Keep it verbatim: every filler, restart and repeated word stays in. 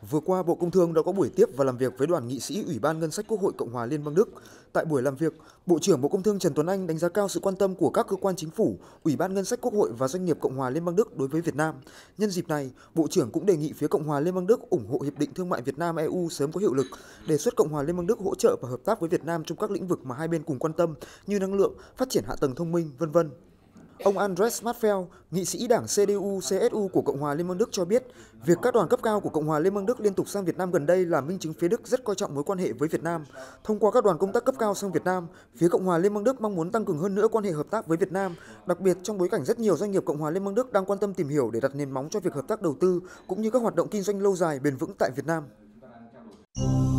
Vừa qua, Bộ Công Thương đã có buổi tiếp và làm việc với đoàn nghị sĩ Ủy ban Ngân sách Quốc hội Cộng hòa Liên bang Đức. Tại buổi làm việc, Bộ trưởng Bộ Công Thương Trần Tuấn Anh đánh giá cao sự quan tâm của các cơ quan chính phủ, Ủy ban Ngân sách Quốc hội và doanh nghiệp Cộng hòa Liên bang Đức đối với Việt Nam. Nhân dịp này, Bộ trưởng cũng đề nghị phía Cộng hòa Liên bang Đức ủng hộ Hiệp định Thương mại Việt Nam-e u sớm có hiệu lực, đề xuất Cộng hòa Liên bang Đức hỗ trợ và hợp tác với Việt Nam trong các lĩnh vực mà hai bên cùng quan tâm như năng lượng, phát triển hạ tầng thông minh, vân vân. Ông Andres Mattfeld, nghị sĩ đảng xê đê u-xê ét u của Cộng hòa Liên bang Đức cho biết, việc các đoàn cấp cao của Cộng hòa Liên bang Đức liên tục sang Việt Nam gần đây là minh chứng phía Đức rất coi trọng mối quan hệ với Việt Nam. Thông qua các đoàn công tác cấp cao sang Việt Nam, phía Cộng hòa Liên bang Đức mong muốn tăng cường hơn nữa quan hệ hợp tác với Việt Nam, đặc biệt trong bối cảnh rất nhiều doanh nghiệp Cộng hòa Liên bang Đức đang quan tâm tìm hiểu để đặt nền móng cho việc hợp tác đầu tư cũng như các hoạt động kinh doanh lâu dài bền vững tại Việt Nam.